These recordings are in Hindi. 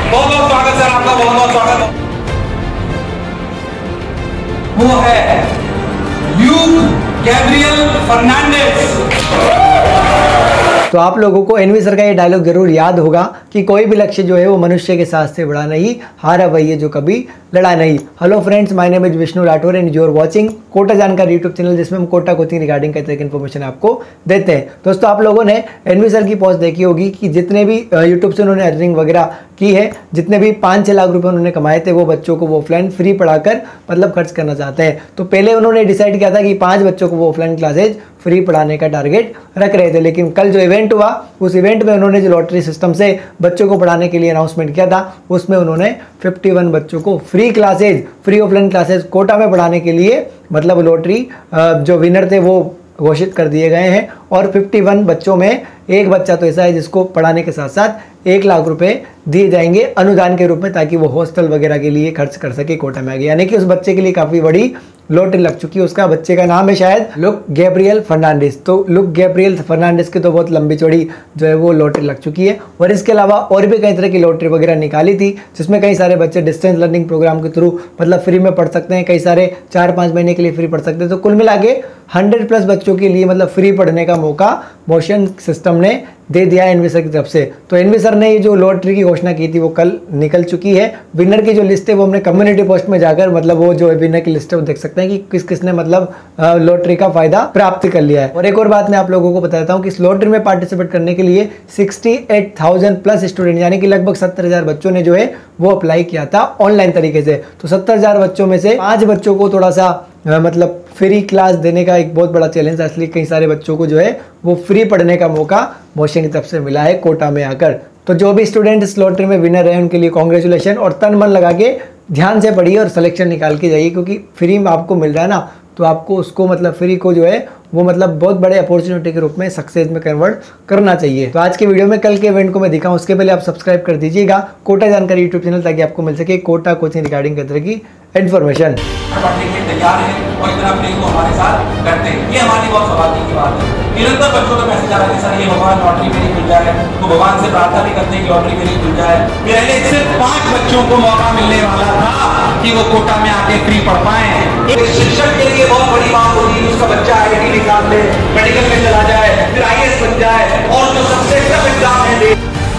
बहुत बहुत स्वागत सर आपका, बहुत बहुत स्वागत। वो है ल्यूक गैब्रियल फर्नांडिस। तो आप लोगों को एनवी सर का ये डायलॉग जरूर याद होगा कि कोई भी लक्ष्य जो है वो मनुष्य के साथ से बड़ा नहीं, हारा वही है जो कभी लड़ा नहीं। Hello friends, my name is Vishnu Rathore and you are watching Kota Jankari YouTube channel, जिसमें हम कोटा कोचिंग रिगार्डिंग कई तरह की इन्फॉर्मेशन आपको देते हैं। दोस्तों, आप लोगों ने एनवी सर की पोस्ट देखी होगी कि जितने भी यूट्यूब से उन्होंने अर्निंग वगैरह की है, जितने भी 5-6 लाख रुपए उन्होंने कमाए थे, वो बच्चों को वो ऑफलाइन फ्री पढ़ाकर मतलब खर्च करना चाहते हैं। तो पहले उन्होंने डिसाइड किया था कि 5 बच्चों को वो ऑफलाइन क्लासेज फ्री पढ़ाने का टारगेट रख रहे थे, लेकिन कल जो इवेंट हुआ उस इवेंट में उन्होंने जो लॉटरी सिस्टम से बच्चों को पढ़ाने के लिए अनाउंसमेंट किया था, उसमें उन्होंने 51 बच्चों को फ्री ऑफलाइन क्लासेज कोटा में पढ़ाने के लिए मतलब लॉटरी जो विनर थे वो घोषित कर दिए गए हैं। और 51 बच्चों में एक बच्चा तो ऐसा है जिसको पढ़ाने के साथ साथ 1 लाख रुपए दिए जाएंगे अनुदान के रूप में, ताकि वो हॉस्टल वगैरह के लिए खर्च कर सके कोटा में आगे। यानी कि उस बच्चे के लिए काफ़ी बड़ी लॉटरी लग चुकी है। उसका बच्चे का नाम है शायद लुक गैब्रियल फर्नांडिस। तो लुक गैब्रियल फर्नांडिस की तो बहुत लंबी चौड़ी जो है वो लॉटरी लग चुकी है। और इसके अलावा और भी कई तरह की लॉटरी वगैरह निकाली थी, जिसमें कई सारे बच्चे डिस्टेंस लर्निंग प्रोग्राम के थ्रू मतलब फ्री में पढ़ सकते हैं, कई सारे 4-5 महीने के लिए फ्री पढ़ सकते हैं। तो कुल मिला के 100+ बच्चों के लिए मतलब फ्री पढ़ने का मौका मोशन सिस्टम ने दे दिया है एनवी सर की तरफ से। तो एनवी सर ने ये जो लॉटरी की घोषणा की थी वो कल निकल चुकी है। विनर की जो लिस्ट है वो हमने कम्युनिटी पोस्ट में जाकर मतलब वो जो विनर की लिस्ट है वो देख सकते हैं कि किस किस ने मतलब लॉटरी का फायदा प्राप्त कर लिया है। और एक और बात मैं आप लोगों को बता देता हूँ कि इस लॉटरी में पार्टिसिपेट करने के लिए 68,000+ स्टूडेंट यानी कि लगभग 70,000 बच्चों ने जो है वो अप्लाई किया था ऑनलाइन तरीके से। तो 70,000 बच्चों में से 5 बच्चों को थोड़ा सा मतलब फ्री क्लास देने का एक बहुत बड़ा चैलेंज है, इसलिए कई सारे बच्चों को जो है वो फ्री पढ़ने का मौका मोशन की तरफ से मिला है कोटा में आकर। तो जो भी स्टूडेंट इस लॉटरी में विनर है उनके लिए कांग्रेचुलेशन, और तन मन लगा के ध्यान से पढ़िए और सिलेक्शन निकाल के जाइए, क्योंकि फ्री में आपको मिल रहा है ना, तो आपको उसको मतलब फ्री को जो है वो मतलब बहुत बड़े अपॉर्चुनिटी के रूप में सक्सेस में कन्वर्ट करना चाहिए। तो आज के वीडियो में कल के इवेंट को मैं दिखाऊं उसके पहले आप सब्सक्राइब कर दीजिएगा कोटा जानकारी यूट्यूब चैनल, ताकि आपको मिल सके कोटा कोचिंग रिगार्डिंग तरह की इन्फॉर्मेशन। पढ़ने के लिए तैयार है और इतना प्रेम को हमारे साथ करते हैं, ये हमारी बहुत सौभाग्य की बात है। निरंतर बच्चों का मैसेज आ रहा है सर ये भगवान लॉटरी मेरी खुल जाए, तो भगवान से प्रार्थना भी करते हैं कि लॉटरी मेरी खुल जाए। पहले सिर्फ 5 बच्चों को मौका मिलने वाला था कि वो कोटा में आके फ्री पढ़ पाए। एक शिक्षक के लिए बहुत बड़ी बात होती है, उसका बच्चा IIT निकाल ले, मेडिकल में चला जाए, फिर IAS बन जाए और जो सबसे टफ एग्जाम है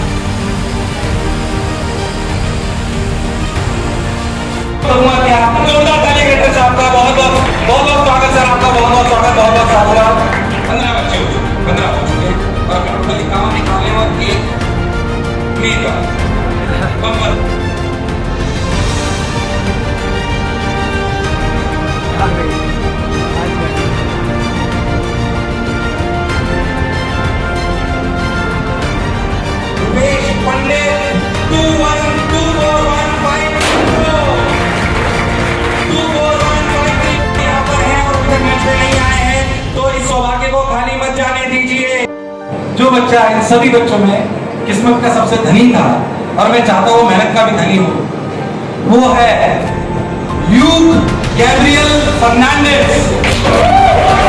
जोरदार ताली के साथ आपका बहुत बहुत स्वागत सर आपका, बहुत बहुत स्वागत, बहुत बहुत स्वागत। 15 बच्चे और टोटल काम निकाले और एक फ्री का बम्पर। जो बच्चा इन सभी बच्चों में किस्मत का सबसे धनी था, और मैं चाहता हूँ मेहनत का भी धनी हो, वो है ल्यूक गैब्रियल फर्नांडिस।